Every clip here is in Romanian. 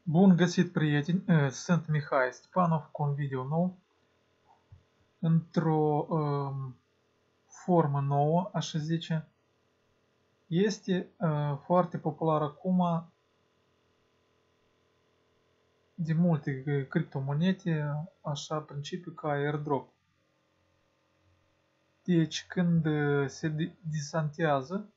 Bun găsit, prieteni! Sunt Mihai Stepanov cu un video nou într-o formă nouă, așa zice. Este foarte popular acum de multe criptomonede, așa principiu ca airdrop. Deci când se desantează,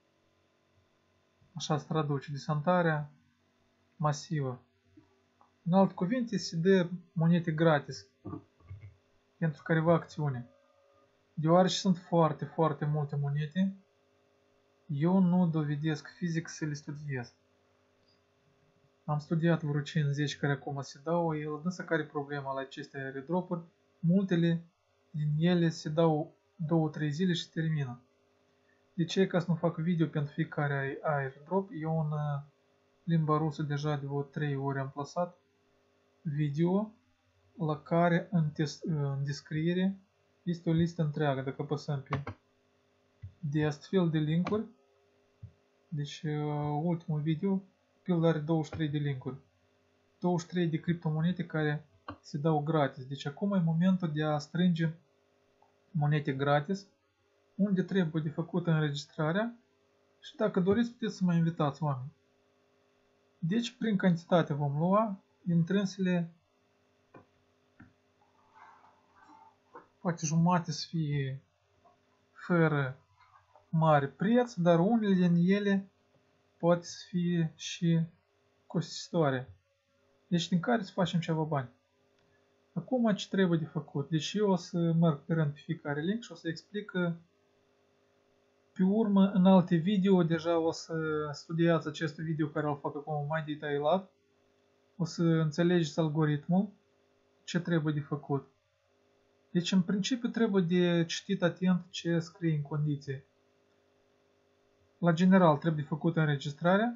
așa se traduce, desantarea masivă. În alte cuvinte, se dă monede gratis pentru careva acțiune. Deoarece sunt foarte multe monede, eu nu dovedesc fizic să le studiez. Am studiat vreo 50 care acum se dau, el însă care e problema la aceste airdropuri, multele din ele se dau 2-3 zile și termină. De ce? Ca să nu fac video pentru fiecare airdrop, eu în limba rusă deja de vreo 3 ori am plasat video la care în descriere este o listă întreagă, dacă apăsăm pe de astfel de linkuri. Deci ultimul video, pildă are 23 de linkuri. 23 de criptomonede care se dau gratis. Deci acum e momentul de a strânge monede gratis, unde trebuie de făcut înregistrarea și dacă doriți puteți să mă invitați oameni. Deci prin cantitate vom lua, intrânsele poate jumate să fie fără mare preț, dar unele din ele poate să fie și costisitoare. Deci din care să facem ceva bani. Acum ce trebuie de făcut? Deci eu o să merg pe rând pe fiecare link și o să explic pe urmă în alte video. Deja o să studiați acest video care îl fac acum mai detaliat. O să înțelegeți algoritmul, ce trebuie de făcut. Deci în principiu trebuie de citit atent ce scrie în condiții. La general trebuie făcut înregistrarea.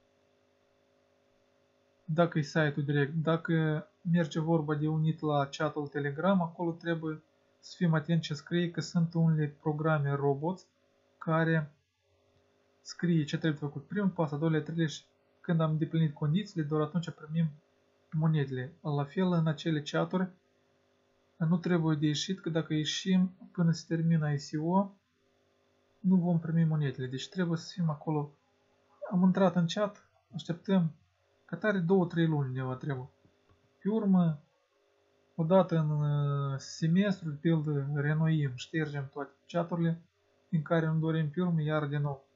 Dacă e site-ul direct, dacă merge vorba de unit la chat-ul Telegram, acolo trebuie să fim atenți ce scrie, că sunt unele programe robots care scrie ce trebuie făcut. Primul pas, a doilea, treilea și când am îndeplinit condițiile, doar atunci primim monedele. La fel, în acele chaturi, nu trebuie de ieșit, că dacă ieșim până se termină ICO, nu vom primi monedele. Deci trebuie să fim acolo. Am intrat în chat, așteptăm, că tare 2-3 luni ne va trebui. Pe urmă, odată în semestru, de pildă, renoim, ștergem toate chaturile din care nu dorim, pe urmă, iar din nou.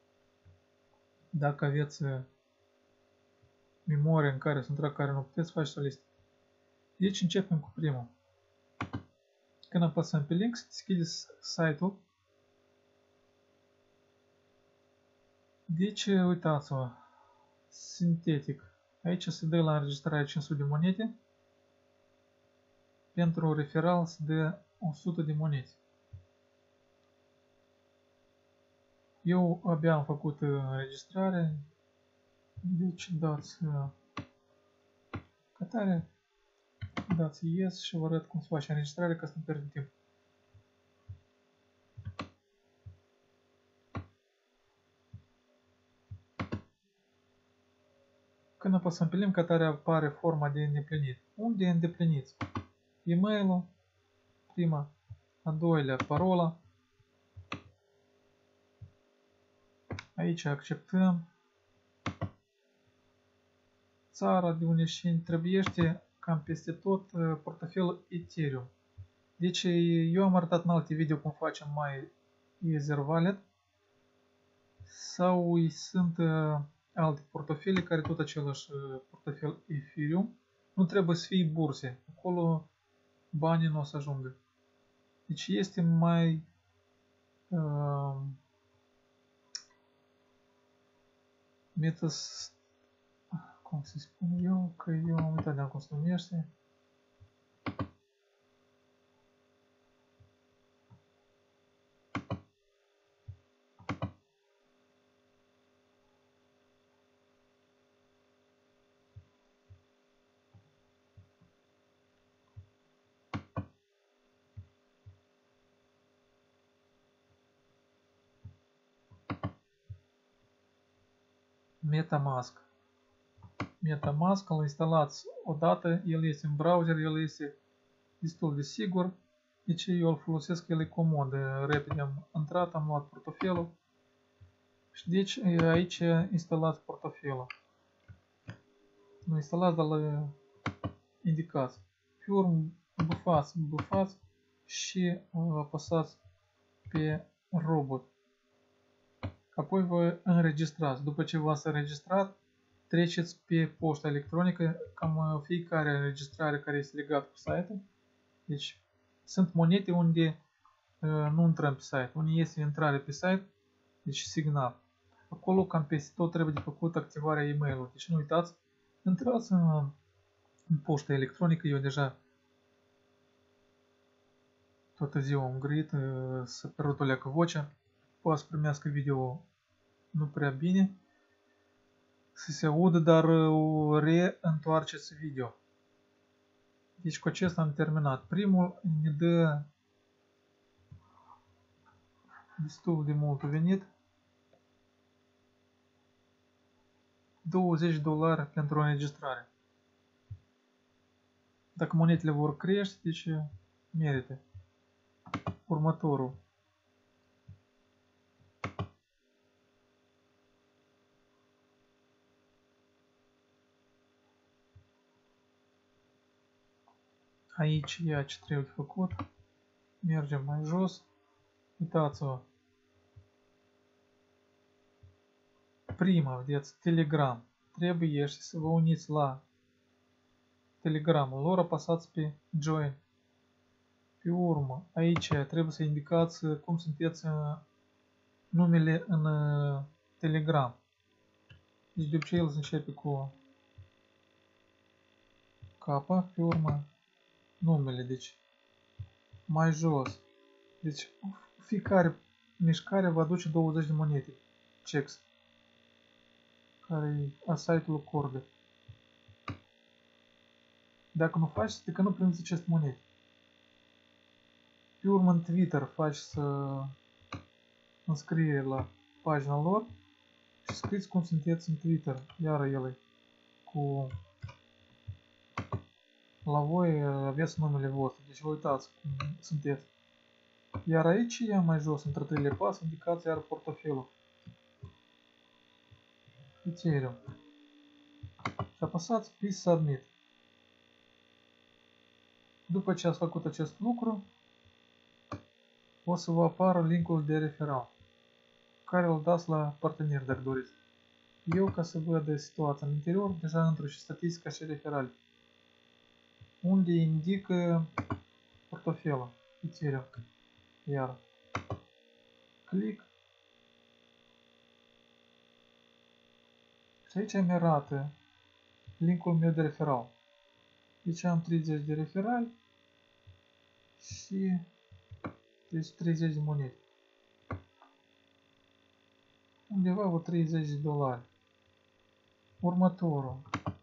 Dacă aveți memorie în care sunt care nu puteți face o listă. Deci începem cu primul. Când apăsăm pe link, se deschide site-ul. Deci, uitați-vă, sintetic. Aici se dă la înregistrare 500 de monede. Pentru referal se dă 100 de monede. Eu abia am făcut înregistrare. Deci dați cătare, dați yes și vă arăt cum se face înregistrare ca să nu pierdem timp. Când apăsăm pe link, cătare apare forma de îndeplinit. Unde îndepliniți? E-mail-ul, prima, a doilea, parola. Aici acceptăm. Țara de unde și trebuiește cam peste tot portofelul Ethereum. Deci eu am arătat în alte video cum facem mai Ether Wallet sau sunt alte portofele care tot același portofel Ethereum. Nu trebuie să fie burse. Acolo banii nu o să ajungă. Deci este mai cum să spun eu, că eu am uitat de cum se numește. MetaMask. MetaMask, îl instalați odată, el este în browser, el este destul de sigur, deci eu îl folosesc, el e comod, repede am intrat, am luat portofelul și deci aici instalați portofelul. Nu instalați, dar îl indicați. Pe urmă bufați și apăsați pe robot. Apoi vă înregistrați. După ce v-ați înregistrat, treceți pe poșta electronică, cam fiecare înregistrare care este legată cu site-ul. Deci sunt monede unde nu intrăm pe site, unde este intrare pe site, deci signal. Acolo cam peste tot trebuie de făcut activarea e-mail-ului. Deci nu uitați, intrați în poșta electronică, eu deja toată ziua am grăit să perotoleacă vocea, poate să primească video nu prea bine, să se audă, dar reîntoarceți video. Deci cu acesta am terminat. Primul ne dă destul de mult venit. $20 pentru înregistrare. Dacă monetele vor crește, deci merită. Următorul. Aici ia ce trebuie făcut. Mergem mai jos. Uitați-vă. Prima, vedeți, Telegram. Trebuie să vă uniți la Telegramul lor, apăsați pe Join. Pe urmă, aici trebuie să indicați cum sunteți numele în Telegram. Deci de obicei el se începe cu K, pe urmă numele, deci mai jos. Deci fiecare mișcare va aduce 20 de monede, checks, care a site-ul acordă. Dacă nu faci, este că nu primiți aceste monede. Pe urmă în Twitter faci să înscriere la pagina lor și scriți cum sunteți în Twitter. Iar ele cu la voi aveți numele vostru, deci vă uitați cum sunteți. Iar aici, mai jos, între trei pas, indicați iar portofelul. Ethereum. Și apăsați pe Submit. După ce ați făcut acest lucru, o să vă apară linkul de referal, care îl dați la parteneri dacă doriți. Eu, ca să văd situația în interior, deja intru și statistica și referali, unde indică portofelul Ethereum. Iar click și aici mi arată linkul meu de referal. Deci am 30 de referali și 30 de monede. Undeva cu $30. Următorul.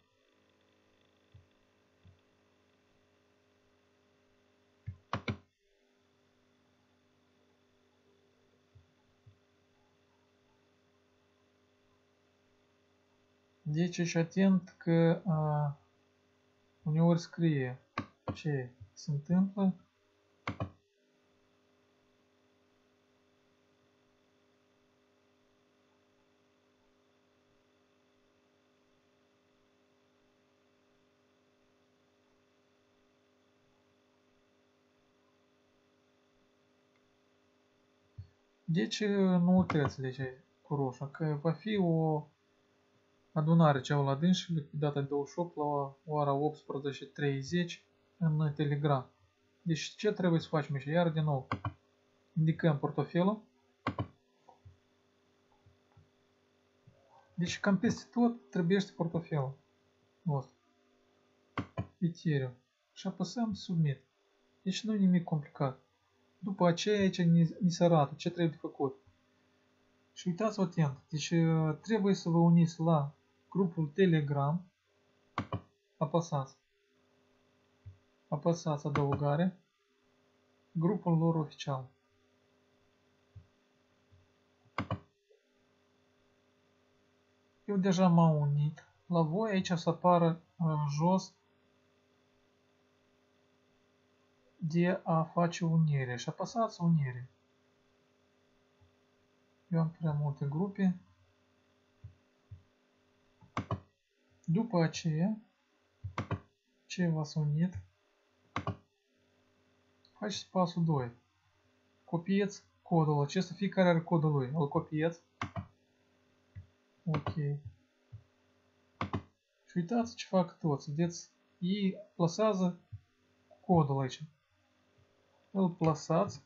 Deci ești atent că uneori scrie ce se întâmplă. Deci nu uitați de cu roșu, că va fi o adunare cea la dânsului pe data de 28 la ora 18:30 în Telegram. Deci ce trebuie să facem aici? Iar din nou indicăm portofelul. Deci cam peste tot trebuie portofelul nostru. Ethereum. Și apăsăm Submit. Deci nu e nimic complicat. După aceea aici ni se arată ce trebuie de făcut. Și uitați-vă atent. Deci trebuie să vă uniți la grupul Telegram. Apăsați. Apăsați adăugare. Grupul lor oficial. Eu deja m-am unit la voi aici să apară jos de a face unire și apăsați unire. Eu am prea multe grupe. După aceea, ce v-ați unit, faceți pasul 2. Copiați codul acesta, fiecare are codul lui. Îl copiați. Ok. Și uitați ce fac toți. Vedeți, ei plasează codul aici. Îl plasați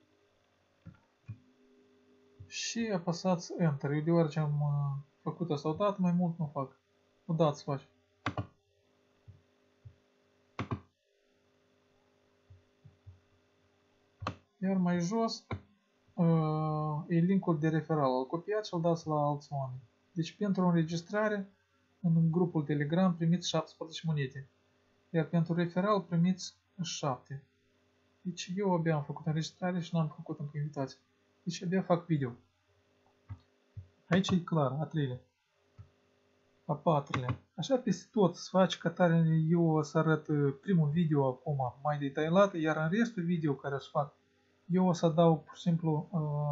și apăsați Enter. Eu deoarece am făcut asta odată, mai mult nu fac. Odată să faci. Iar mai jos e linkul de referal. Îl copiați și îl dați la alți oameni. Deci pentru înregistrare în grupul Telegram primiți 17 monede. Iar pentru referal primiți 7. Deci eu abia am făcut înregistrare și n-am făcut încă invitație. Deci abia fac video. Aici e clar, a treilea. A patrulea. Așa peste tot să faci ca tare eu o să arăt primul video acum mai detaliat, iar în restul video care o să fac, eu o să adaug pur și simplu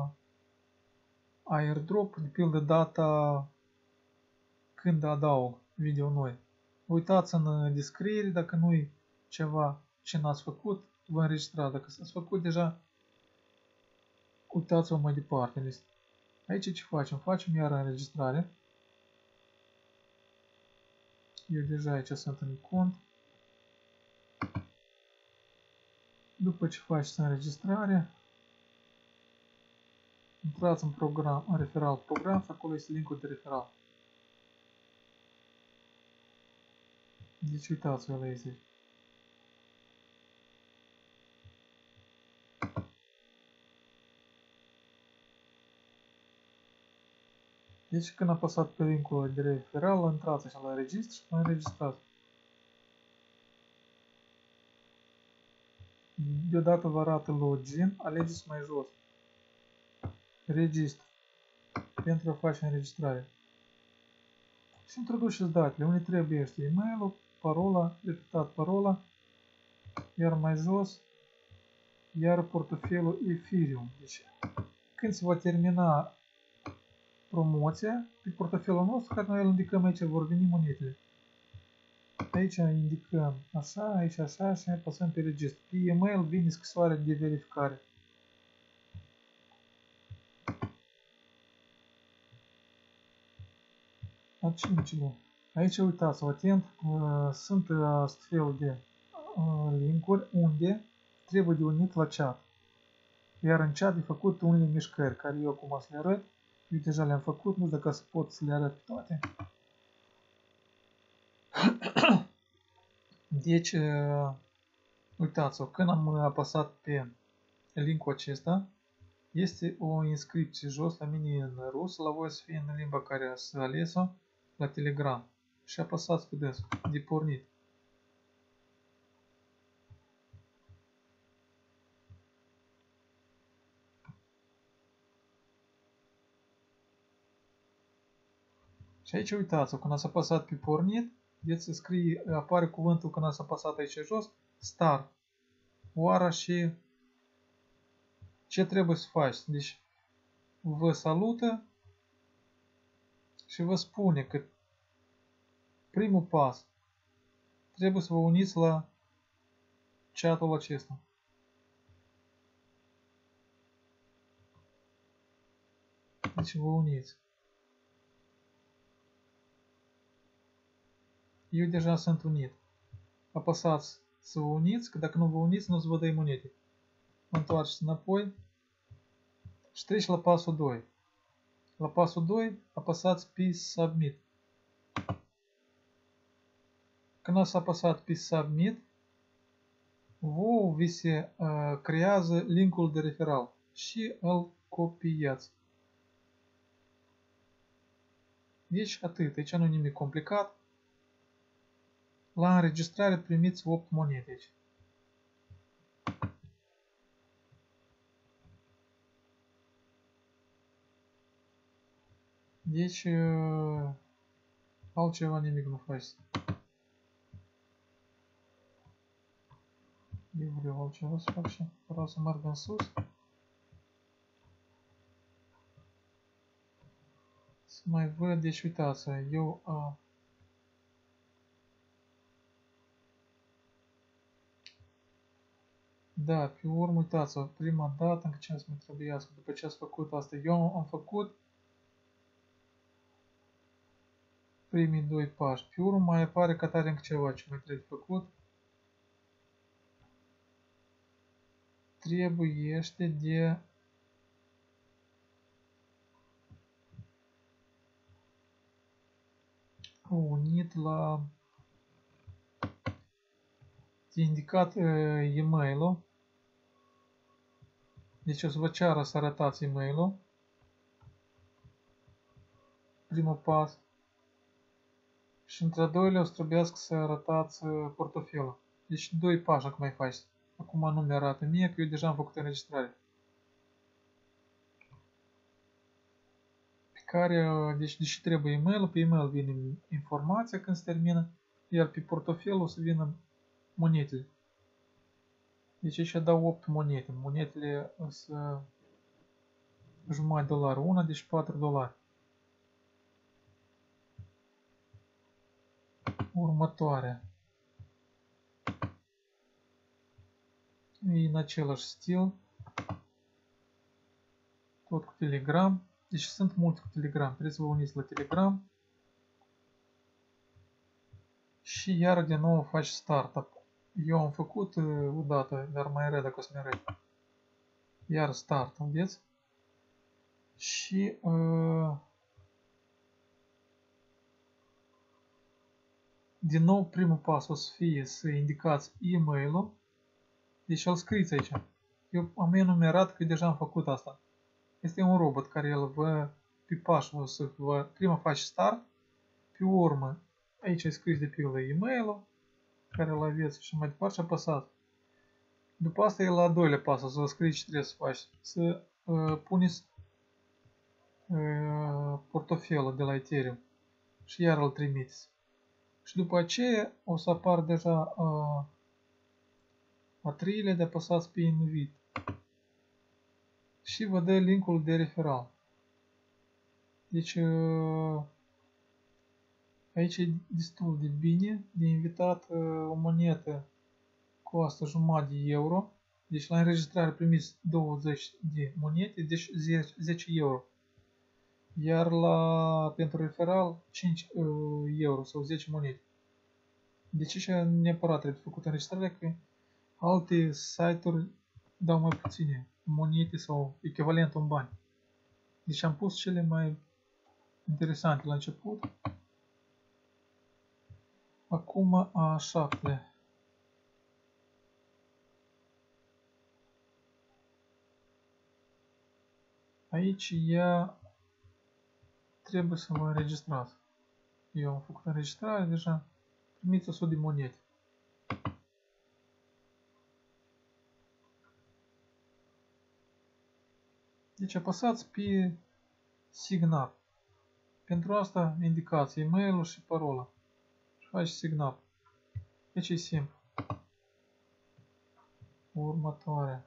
airdrop, de pildă data când adaug video noi. Uitați în descriere dacă nu-i ceva ce n-ați făcut, vă înregistrați. Dacă s-ați făcut deja, uitați-vă mai departe. Aici ce facem? Facem iar înregistrare. Eu deja aici sunt în cont. După ce faceți înregistrare, intrați în program, în referal program și acolo este linkul de referal. Deci uitați-vă la aici. Deci când apăsați pe linkul de referal, intrați așa la registru și vă înregistrați. Deodată vă arată login, alegeți mai jos. Registru. Pentru a face înregistrare. Și introduceți datele. Unde trebuie este e-mail-ul, parola, repetat parola, iar mai jos, iar portofelul Ethereum. Deci, când se va termina promoția, pe portofelul nostru, care noi îl indicăm aici, vor veni monedele. Aici indicăm așa, aici așa și apăsăm pe registru. Pe e-mail vine scrisoarea de verificare. A cincilea. Aici uitați-vă atent, sunt astfel de linkuri unde trebuie de unit la chat. Iar în chat e făcut unele mișcări, care eu acum să le arăt. Eu deja le-am făcut, nu știu dacă să pot să le arăt pe toate. Deci, uitați-vă, când am apăsat pe linkul acesta, este o inscripție jos la mine în rusă, la voi să fie în limba care ați ales-o, la Telegram. Și apăsați pe des, de pornit. Și aici uitați-vă, când ați apăsat pe pornit, vedeți, scrie, apare cuvântul când ați apăsat aici jos, start. Oara și ce trebuie să faceți? Deci, vă salută și vă spune că primul pas trebuie să vă uniți la chatul acesta. Deci vă uniți. Eu deja sunt unit. Apăsați să vă uniți, că dacă nu vă uniți, nu o să vă dă monede. Vă întoarceți înapoi și treci la pasul 2. La pasul 2 apăsați pe Submit. Când ați apăsat pe Submit, vouă vi se creează linkul de referal și îl copiați. Deci atât, aici nu nimic complicat. La înregistrare primiți 8 monede aici. Deci Altceva nimic nu faci. Eu vreau altceva să fac și vreau să merg în sus. Să mai văd, deci uitați, eu da, pe urmă, uitați-vă, prima dată încă ce mi trebuiască, după ce ați făcut asta, eu am făcut primii doi pași. Pe urmă mai apare că tare încă ceva ce mai trebuie făcut. Trebuiește de unit la de indicat e-mail-ul. Deci o să vă ceară să arătați e-mail-ul. Primul pas. Și între doilea o să trebuiască să arătați portofelul. Deci doi pași acum mai faci. Acum nu mi-arată mie că eu deja am făcut înregistrare. Pe care, deci deși trebuie e-mail-ul, pe e-mail vine informația când se termină, iar pe portofel o să vină monetele. Deci aici dau 8 monete. Monetele sunt jumătate $1, una, deci $4. Următoarea. E în același stil. Tot cu Telegram. Deci sunt multe cu Telegram. Trebuie să vă uniți la Telegram. Și iar de nou faci startup. Eu am făcut odată, dar mai rea dacă o să mi arăt. Iar start, vedeți? Și din nou primul pas o să fie să indicați e-mail-ul. Deci îl scrieți aici. Eu am enumerat că deja am făcut asta. Este un robot care el vă, pe pași o să vă, prima faci start, pe urmă aici ai scris de pildă e-mail-ul care îl aveți și mai departe și apăsați. După asta e la al doilea pas, o să vă scrieți ce trebuie să faci. Să puneți portofelul de la Ethereum și iar îl trimiteți. Și după aceea o să apar deja a treilea de apăsați pe invit. Și vă dă linkul de referal. Deci aici e destul de bine de invitat o monetă costă jumătate de euro. Deci la înregistrare primiți 20 de monete, deci 10 euro. Iar pentru referal 5 euro sau 10 monede. Deci și neapărat trebuie făcut înregistrarea, că alte site-uri dau mai puține monede sau echivalentul în bani. Deci am pus cele mai interesante la început. Acum a șaptea. Aici ea trebuie să vă înregistrați. Eu am făcut înregistrare deja. Primiți 100 de monede. Deci apăsați pe Sign Up. Pentru asta indicați e-mail-ul și parola. Și faci Sign Up. Deci e simplu. Următoarea.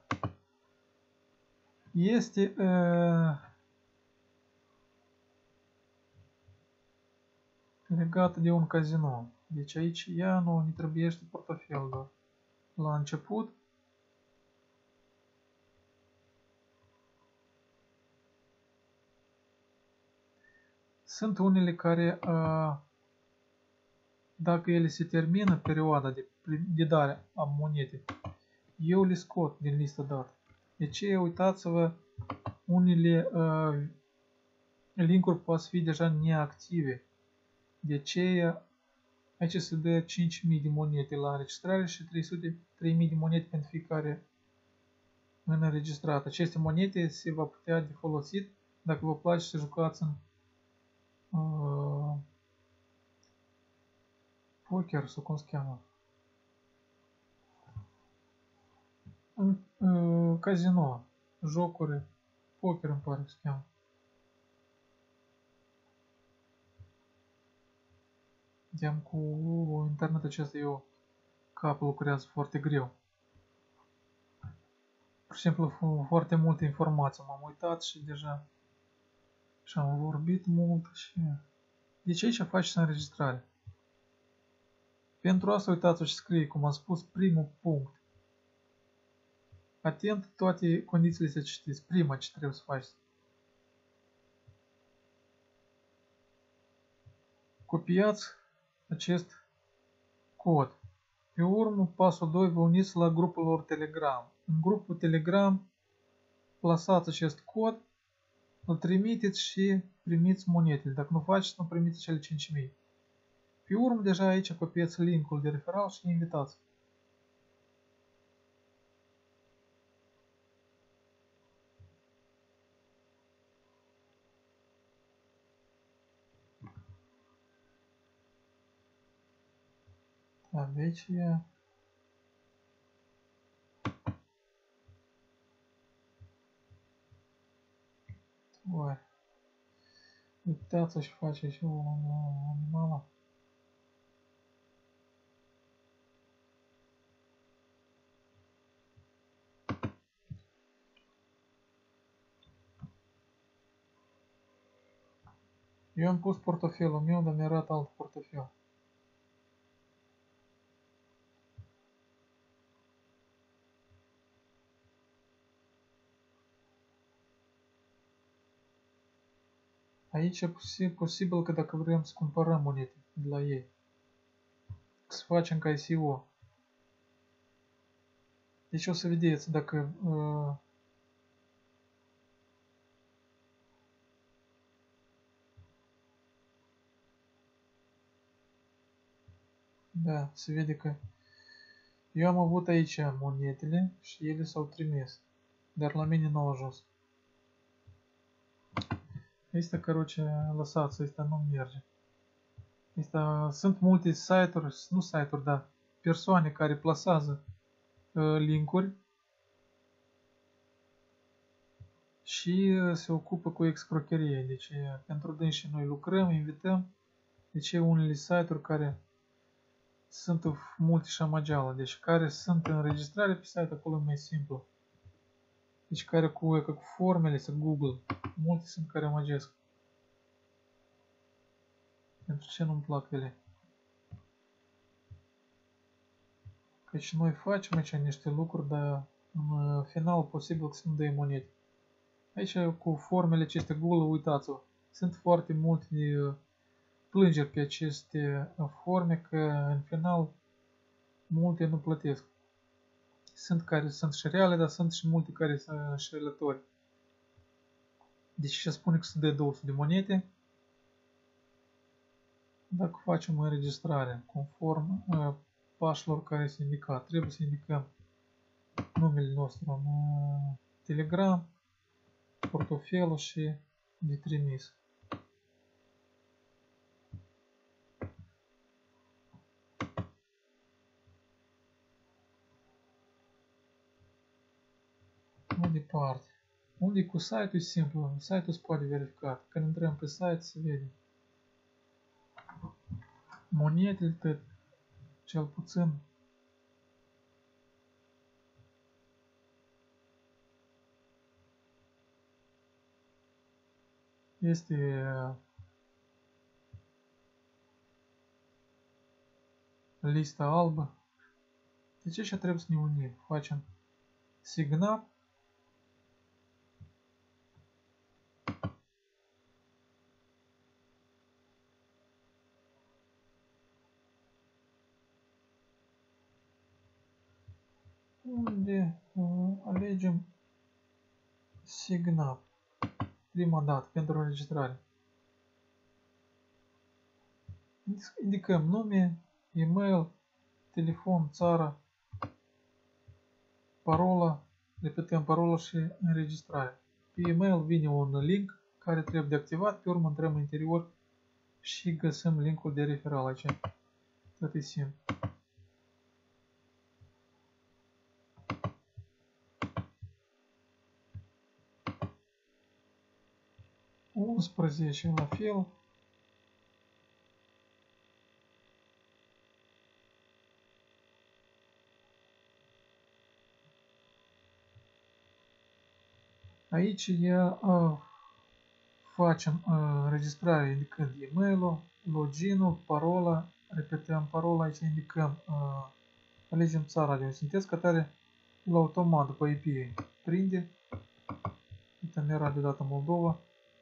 Este legată de un casino. Deci aici ea nu ne trebuiește portofel doar. La început sunt unele care dacă ele se termină perioada de dare a monede, eu le scot din lista dată. De ce uitați-vă, unele linkuri pot fi deja neactive. De ce aici se dă 5.000 de monede la înregistrare și 3.000 de monede pentru fiecare înregistrată. Aceste monede se va putea de folosit dacă vă place să jucați în poker sau cum se cheamă. În casino, jocuri, poker îmi pare că se cheamă. Vedeam cu internetul acesta eu capul lucrează foarte greu. Pur și simplu foarte multe informații. M-am uitat și deja și am vorbit mult și... Deci aici faci înregistrare. Pentru asta uitați-vă și scrie, cum am spus, primul punct. Atent toate condițiile să citiți. Prima ce trebuie să faci. Copiați acest cod. Pe urmă, pasul 2, vă uniți la grupul lor Telegram. În grupul Telegram, plasați acest cod, îl trimiteți și primiți monetele. Dacă nu faceți, nu primiți cele 5.000. Pe urmă, deja aici copiați linkul de referal și invitați. Deci, uitați și face și un animal. Eu am pus portofelul meu, dar mi arată alt portofel. Aici e posibil că dacă vrem să cumpărăm monede de la ei, să facem ca ICO. Deci o să vedeți dacă da, se vede că eu am avut aici monedele și ele s-au trimis, dar la mine nu au ajuns. Este, короче, lăsați, asta nu merge. Sunt multe site-uri, nu site-uri, da, persoane care plasează linkuri și se ocupă cu excrocherie. Deci pentru dânsi noi lucrăm, invităm. Deci unele site-uri care sunt multe șamageală, deci care sunt înregistrare pe site, acolo e mai simplu. Deci care cu formele să Google, multe sunt care amăgesc. Pentru ce nu-mi plac ele? Căci noi facem aici niște lucruri, dar în final posibil să nu dai monede. Aici cu formele acestea Google, uitați-vă, sunt foarte multe plângeri pe aceste forme că în final multe nu plătesc. Sunt care sunt și reale, dar sunt și multe care sunt înșelători. Deci se spune că se dă 200 de monede dacă facem înregistrare conform pașilor care se indicat. Trebuie să indicăm numele nostru în Telegram, portofelul și de trimis. Mai departe. Unde cu site-ul e simplu, site-ul se poate verifica. Când intrăm pe site se vede. Monedele, cel puțin, este lista albă. Deci aici trebuie să ne unim. Facem signal. Unde alegem signal. Prima dată pentru înregistrare. Indicăm nume, e-mail, telefon, țara, parola, repetăm parola și înregistrare. Pe e-mail vine un link care trebuie de activat, pe urmă intrăm în interior și găsim linkul de referal aici. Tot e simplu. U11 la fel. Aici facem înregistrare indicând e-mail-ul, login-ul, parola, repetăm parola, aici indicăm, alegem țara de unde sunteți, ca tare el automat după IP prinde. Uite, mi-era deodată Moldova.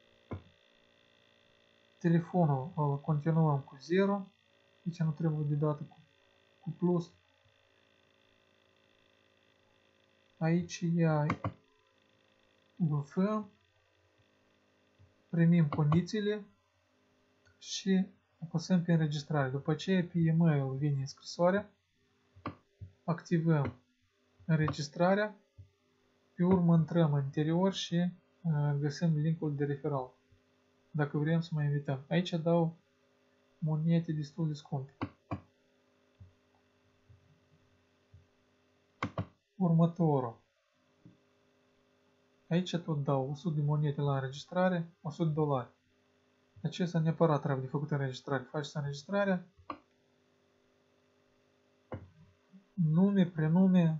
Telefonul îl continuăm cu 0, aici nu trebuie deodată cu plus. Aici băfăm, primim condițiile și apăsăm pe înregistrare. După aceea pe e-mail vine scrisoarea, activăm înregistrarea, pe urmă intrăm în interior și găsim linkul de referal, dacă vrem să mai invităm. Aici dau monede destul de scumpe. Următorul. Aici tot dau 100 de monede la înregistrare, 100 de dolari. Acesta neapărat trebuie de făcut înregistrare. Faceți înregistrarea, nume, prenume,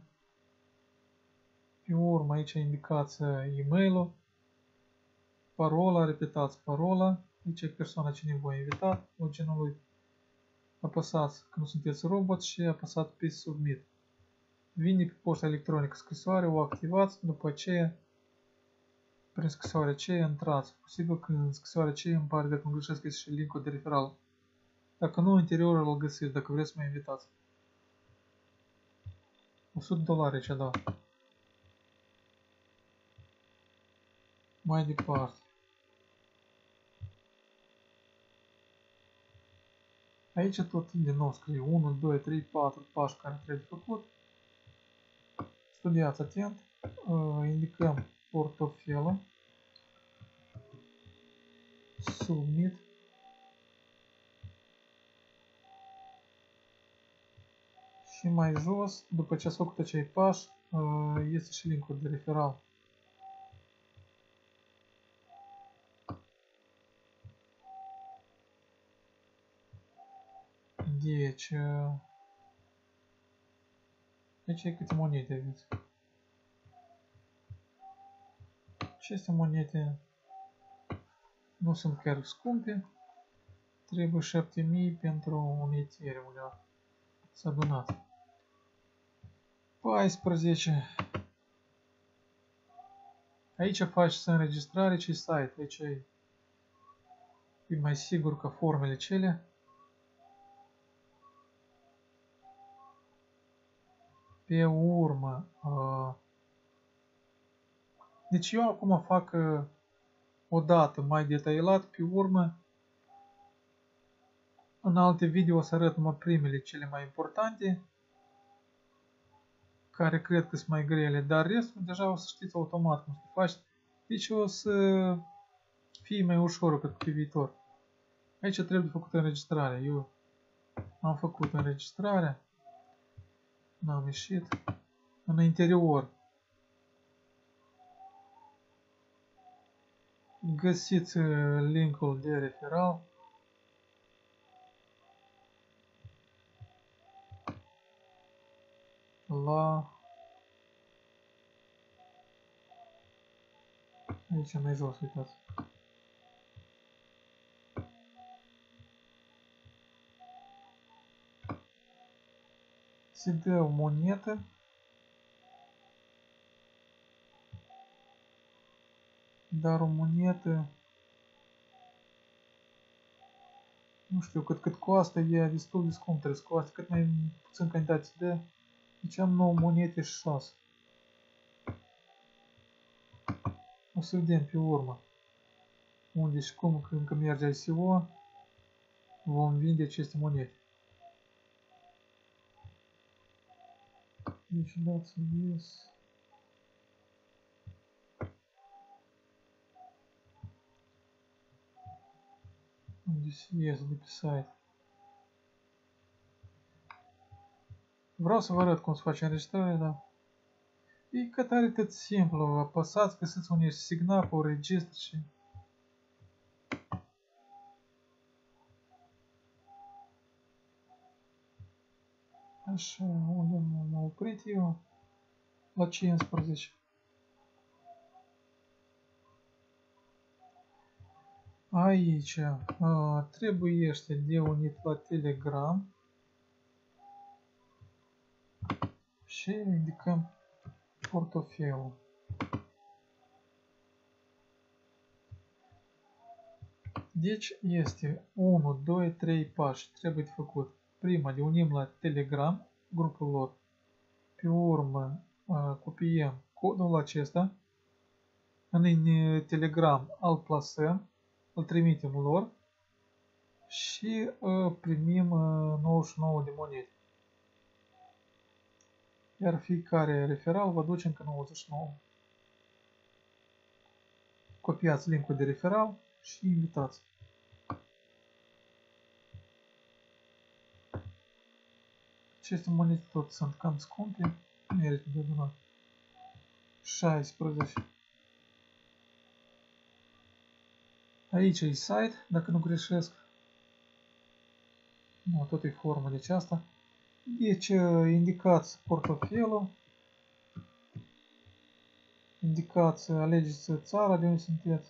pe urmă aici indicați e-mail-ul, parola, repetați parola, aici e persoana cine v-a invitat, loginul lui. Apăsați când sunteți robot și apăsați pe submit. Vine pe poșta electronică scrisoare, o activați, după aceea prin scrisoarea aceea intrați. Posibil că în scrisoarea aceea îmi pare dacă îmi greșesc este și linkul de referal. Dacă nu, în interiorul îl găsiți, dacă vreți să mă invitați. 100 dolari aici dau. Mai departe. Aici tot din nou scrie 1, 2, 3, 4 pași care trebuie făcut. Studiați atent. Indicăm portofelul. Submit. Și mai jos, după ce ați făcut acei pași, este și linkul de referal. Deci, aici e câte monede aveți. Aceste monede nu sunt chiar scumpe. Trebuie 7000 pentru un Ethereum uneori. S-a adunat. 14. Aici faci înregistrare și site. Aici e mai sigur că formele cele. Pe urmă. Deci eu acum fac o dată mai detaliat. Pe urmă, în alte video o să arăt numai primele cele mai importante, care cred că sunt mai grele, dar restul deja o să știți automat cum să faci. Deci o să fie mai ușor pe viitor. Aici trebuie făcută înregistrarea. Eu am făcut înregistrarea. N-am ieșit. În interior găsiți linkul de referal. Aici mai jos, uitați. Se dă o monedă. Dar o monedă, nu știu cât costă, e destul de scump, trebuie să coste cât mai puțin cantitate de. Deci am 9 monede și 6. O să vedem pe urmă unde și cum, când merge ICO, vom vinde aceste monede. Deci dați yes. Unde se ies de pe site. Vreau să vă arăt cum se face înregistrarea, da. E cât are tot simplu, apăsați, găsiți unde este signapul, registr și... Așa, unde m-am oprit eu? La 15. Aici trebuiește de unit la Telegram și indicăm portofelul. Deci este 1, 2, 3 pași trebuie de făcut. Prima, de unim la Telegram grupul lor. Pe urmă copiem codul acesta în Telegram, îl plasăm, îl trimitem lor și primim 99 de monede. Iar fiecare referal va duce încă 99. Copiați linkul de referal și invitați. Aceste monede tot sunt cam scumpe, merită de adunat. 16. Aici e site, dacă nu greșesc. Nu, tot e formă de aceasta. Deci indicați portofelul. Indicați, alegeți țara de unde sunteți.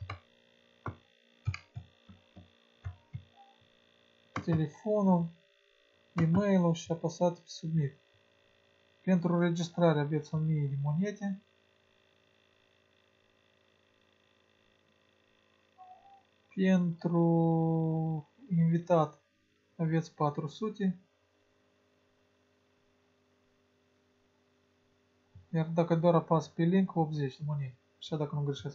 Telefonul, e-mailul și apăsați pe submit. Pentru registrare aveți 1000 de monede. Pentru invitat aveți 400. Iar dacă doar apas pe link, 80 de monede. Așa dacă nu greșesc.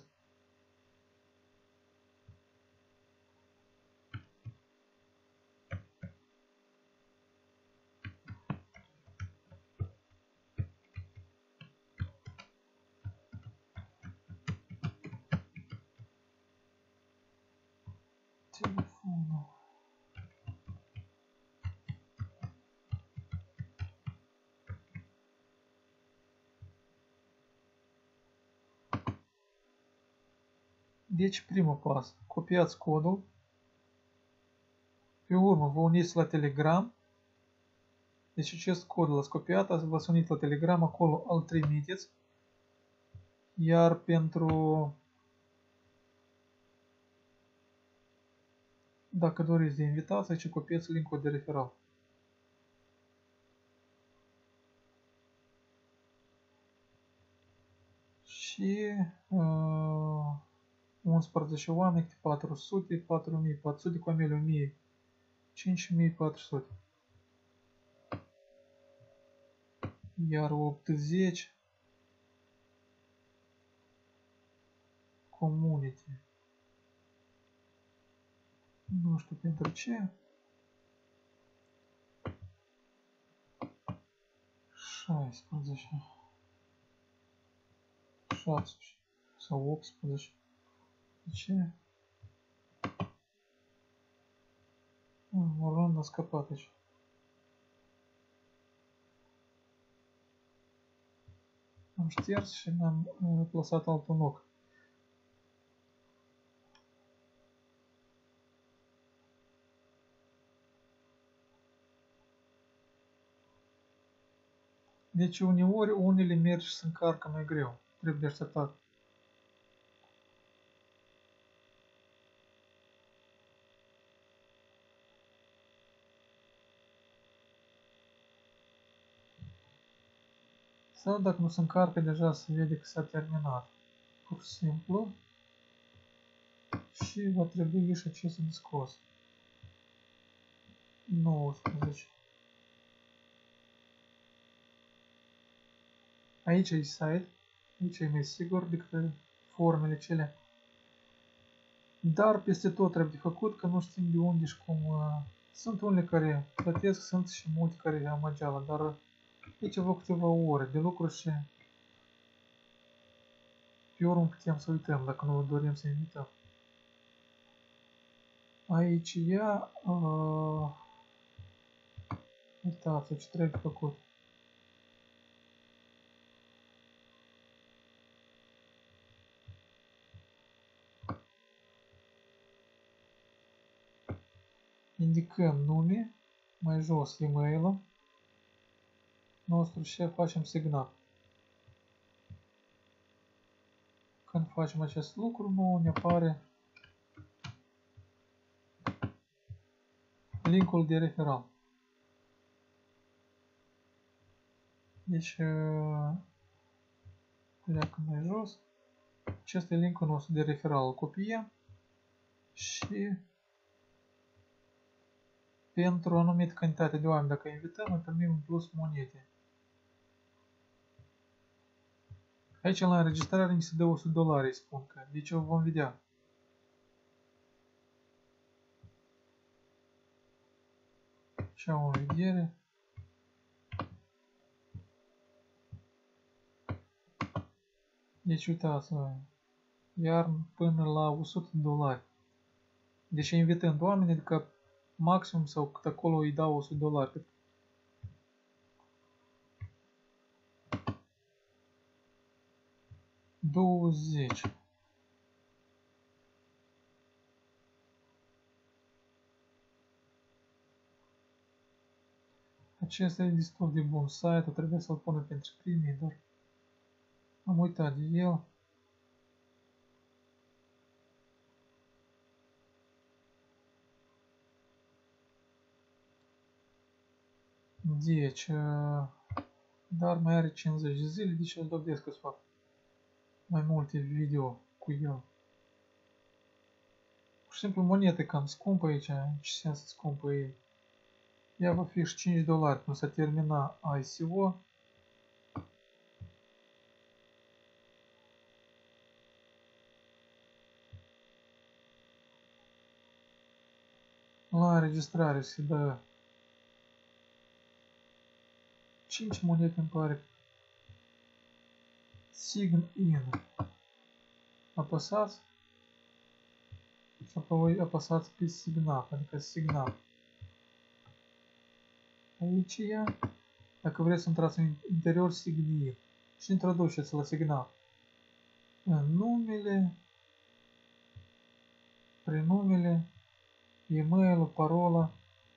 Telefonul. Deci primul pas. Copiați codul. Pe urmă vă uniți la Telegram. Deci acest cod l-ați copiat, v-ați unit la Telegram, acolo îl trimiteți. Iar pentru... Dacă doriți de invitați, aici copiați linkul de referal. Și 11 oameni, 400, 4400, cu amele 1000, 5400. Iar 80 community. Nu știu pentru ce. 16. 16 sau 18. De ce? Orlando a scăpat aici. Am șters și am plasat altul loc. Deci uneori unele merg și se încarcă mai greu. Trebuie de așteptat. Sau dacă nu se încarcă, deja se vede că s-a terminat. Pur și simplu. Și va trebui și acesta de scos. 19. Aici e site. Aici e mai sigur decât formele cele. Dar peste tot trebuie de făcut, că nu știm de unde și cum. Sunt unele care plătesc, sunt și multe care amăgeală, dar aici vă câteva ore de lucru și pe urmă putem să uităm dacă nu dorim să invităm. Aici ea, uitați ce trebuie făcut. Indicăm nume, mai jos e-mail-ul nostru și facem semnat. Când facem acest lucru, nu ne apare linkul de referal. Deci, pleacă mai jos. Acesta e linkul nostru de referal. Îl copiem și pentru o anumită cantitate de oameni, dacă invităm, îi primim în plus monede. Aici la înregistrare ni se dă $100, îi spun că. Deci o vom vedea. Și am o vedere. Deci uitați-vă, iar până la $100. Deci invitând oamenii, adică maximum sau cât acolo îi dau $100. 20. Acesta e destul de bun site, trebuie să-l pună pentru primii, dar am uitat de el. Deci, dar mai are 50 de zile, deci îl dobesc să fac mai multe video cu el. Pur și simplu monete cam scumpă aici, ce sens scumpă e. Ea va fi și $5 când se termina ICO. La înregistrare se dă 5 monede, îmi pare. Sign in. Apăsați și apoi apăsați pe signal, adică signal. Aici e. Dacă vreți să intrați în interior, sign in. Și introduceți la signal numele, prenumele, e-mail, parola.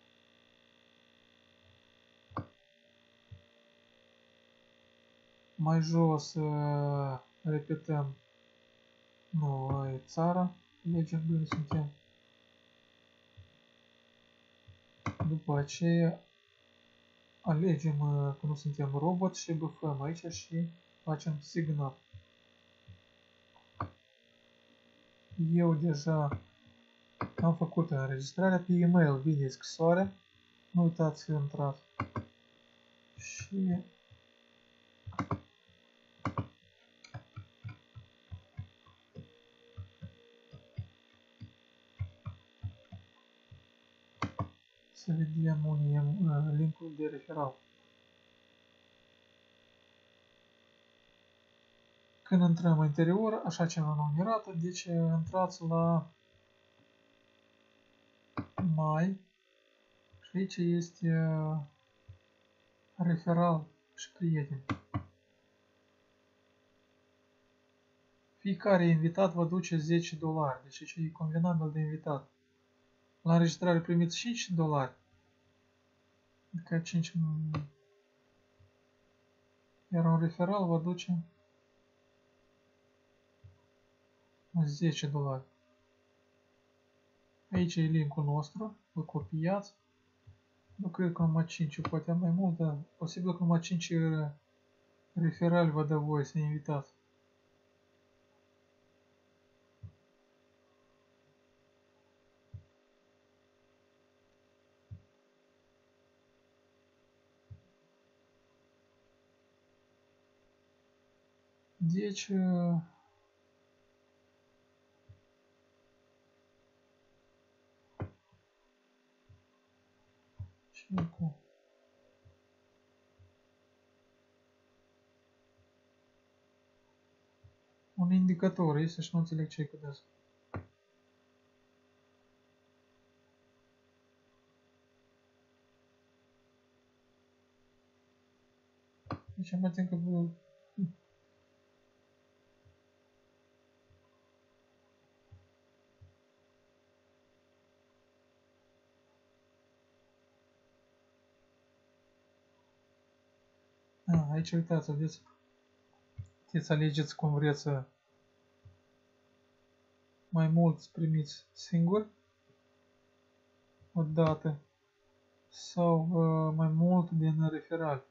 Mai jos repetăm noua țară, alegem unde suntem. După aceea alegem că nu suntem robot și băfăm aici și facem signal. Eu deja am făcut înregistrarea, pe e-mail vine scrisoarea, nu uitați să intrați. Și să vedem unde e linkul de referal. Când intrăm în interior, așa ceva nu ne arată, deci intrați la mai și aici este referal și prieteni. Fiecare invitat vă duce $10, deci aici e convenabil de invitat. La înregistrare primiți $5, adică 5, iar un referal vă duce $10. Aici e linkul nostru, îl copiați. Nu cred că numai 5, poate mai mult, dar posibil că numai 5 referali vă dă voie să invitați. Deci, un indicator este și nu înțeleg ce e cu asta. Deci mă tem că aici uitați, vedeți, puteți să alegeți cum vreți să mai mult primiți singur o dată sau mai mult din referal.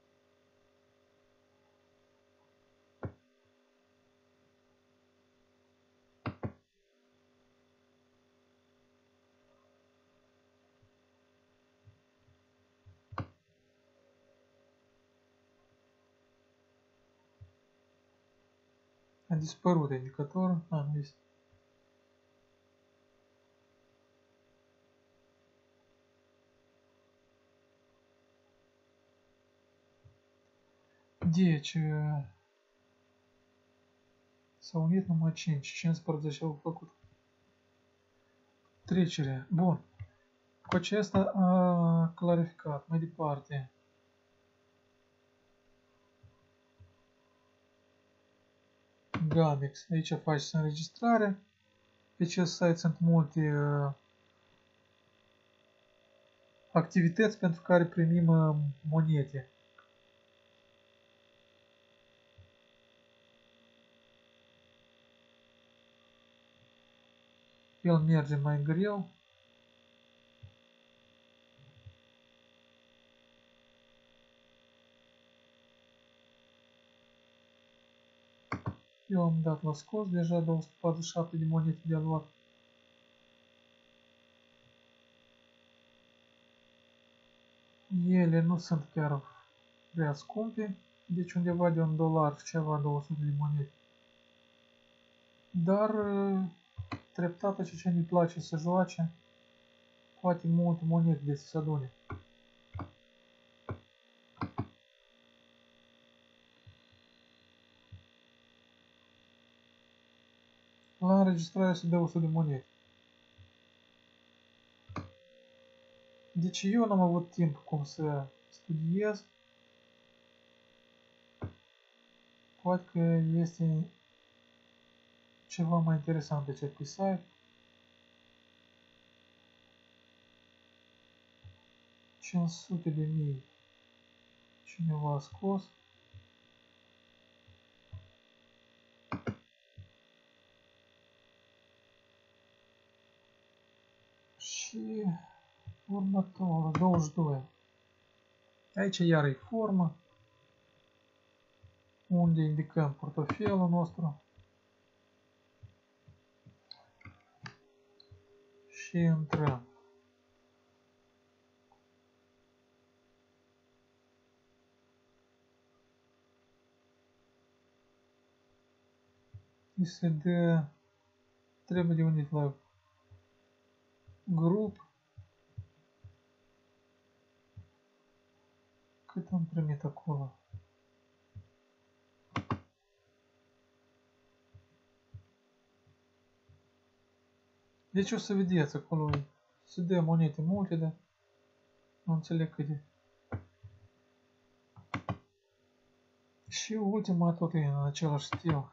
A dispărut indicatorul. Nu este. Deci s-au unit numai 5. 15 au făcut. Trecere. Bun. Cu acesta a clarificat. Mai departe. Gamex. Aici faci înregistrare. Pe acest site sunt multe activități pentru care primim monede. El merge mai greu. Eu am dat la scos deja 247 de monede de luat. Ele nu sunt chiar prea scumpe, deci undeva de $1 ceva 200 de monede. Dar treptat ce mi place să joace, poate multe monede de să se adune. La înregistrare se dă 100 de monede. Deci eu n-am avut timp cum să studiez. Poate că este ceva mai interesant pe acest site. $500.000 cineva a scos. Și următorul, 22. Aici iar e formă, unde indicăm portofelul nostru și intrăm. Și se dă, trebuie de unit la grup. Cât am primit acolo? Deci o să vedeți acolo, se dă monede multe, dar nu înțeleg cât de. Și ultima tot e în același stil.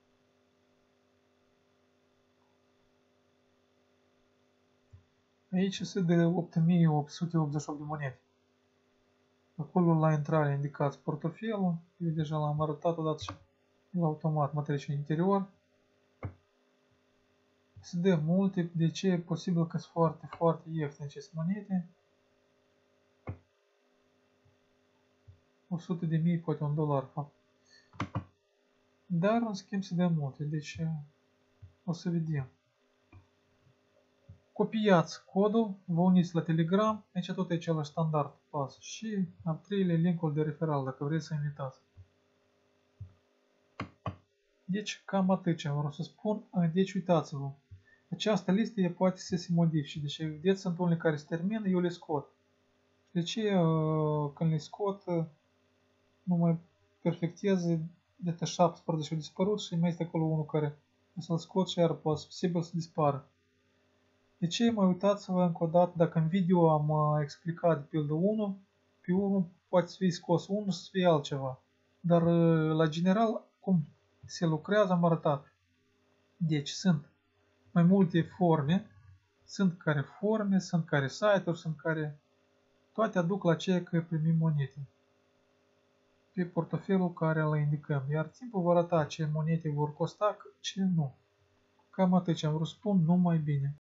Aici se dă 8888 de monede. Acolo la intrare indicați portofelul, eu deja l-am arătat odată și el automat mă trece în interior. Se dă multe, de ce e posibil că sunt foarte, foarte ieftine aceste monede. 100.000, poate $1, fapt. Dar în schimb se dă multe, deci o să vedem. Copiați codul, vă uniți la Telegram, aici tot e același standard pas. Și al treilea linkul de referal, dacă vreți să invitați. Deci cam atât ce vreau să spun. Deci uitați-vă, această listă poate să se modifice. Deci vedeți, sunt unele care se termină, eu le scot. De ce când le scot, nu mai perfectez, de 17 au dispărut și mai este acolo unul care o să-l scot și iar posibil să dispară. De ce mai uitați-vă încă o dată, dacă în video am explicat de pildă 1, pe 1 poate să fie scos 1 să fie altceva. Dar la general, cum se lucrează, am arătat. Deci sunt mai multe forme, sunt care site-uri, sunt care toate aduc la ceea că primim monede pe portofelul care îl indicăm, iar timpul va arăta ce monede vor costa, ce nu. Cam atât ce am vrut să spun, numai bine.